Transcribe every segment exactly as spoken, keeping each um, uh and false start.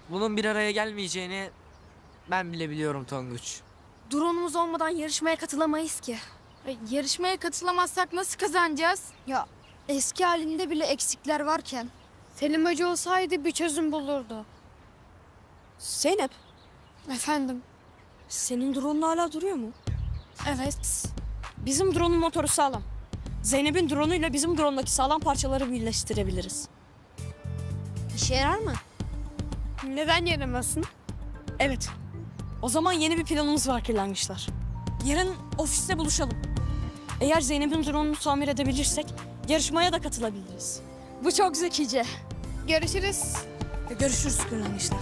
Bunun bir araya gelmeyeceğini ben bile biliyorum Tonguç. Drone'umuz olmadan yarışmaya katılamayız ki. E, yarışmaya katılamazsak nasıl kazanacağız? Ya eski halinde bile eksikler varken. Selim Hoca olsaydı bir çözüm bulurdu. Zeynep, Efendim? senin drone'un hala duruyor mu? Evet. Bizim drone'un motoru sağlam. Zeynep'in drone'uyla bizim drone'daki sağlam parçaları birleştirebiliriz. İşe yarar mı? Neden yaramasın? Evet. O zaman yeni bir planımız var kırlangıçlar. Yarın ofiste buluşalım. Eğer Zeynep'in drone'unu tamir edebilirsek yarışmaya da katılabiliriz. Bu çok zekice. Görüşürüz. Görüşürüz kırlangıçlar.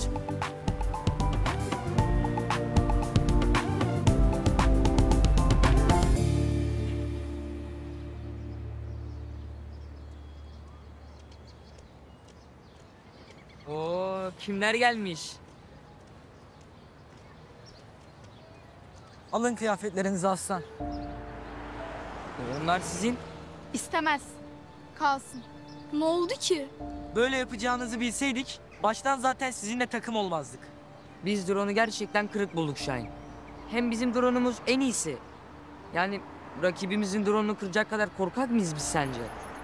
Oo, kimler gelmiş? Alın kıyafetlerinizi aslan. Onlar sizin. İstemez. Kalsın. Ne oldu ki? Böyle yapacağınızı bilseydik baştan zaten sizinle takım olmazdık. Biz drone'u gerçekten kırık bulduk Şahin. Hem bizim drone'umuz en iyisi. Yani rakibimizin drone'unu kıracak kadar korkak mıyız biz sence?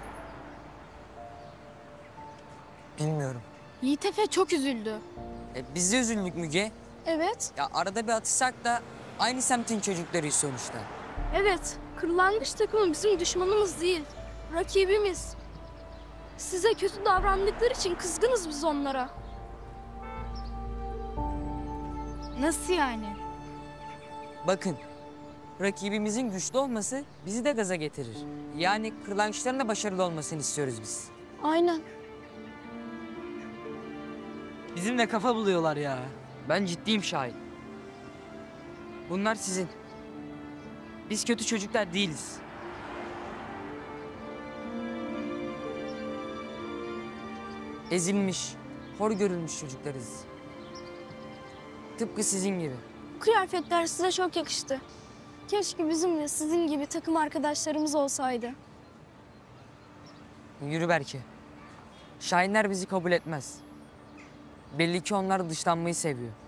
Bilmiyorum. Yiğit Efe çok üzüldü. E, biz de üzüldük Müge. Evet. Ya arada bir atışsak da aynı semtin çocuklarıyız sonuçta. Evet. Kırlangıç takımı bizim düşmanımız değil. Rakibimiz. Size kötü davrandıkları için kızgınız biz onlara. Nasıl yani? Bakın, rakibimizin güçlü olması bizi de gaza getirir. Yani kırlangıçların da başarılı olmasını istiyoruz biz. Aynen. Bizimle kafa buluyorlar ya. Ben ciddiyim Şahin. Bunlar sizin. Biz kötü çocuklar değiliz. Ezilmiş, hor görülmüş çocuklarız. Tıpkı sizin gibi. Kıyafetler size çok yakıştı. Keşke bizim de sizin gibi takım arkadaşlarımız olsaydı. Yürü Berke. Şahinler bizi kabul etmez. Belli ki onlar dışlanmayı seviyor.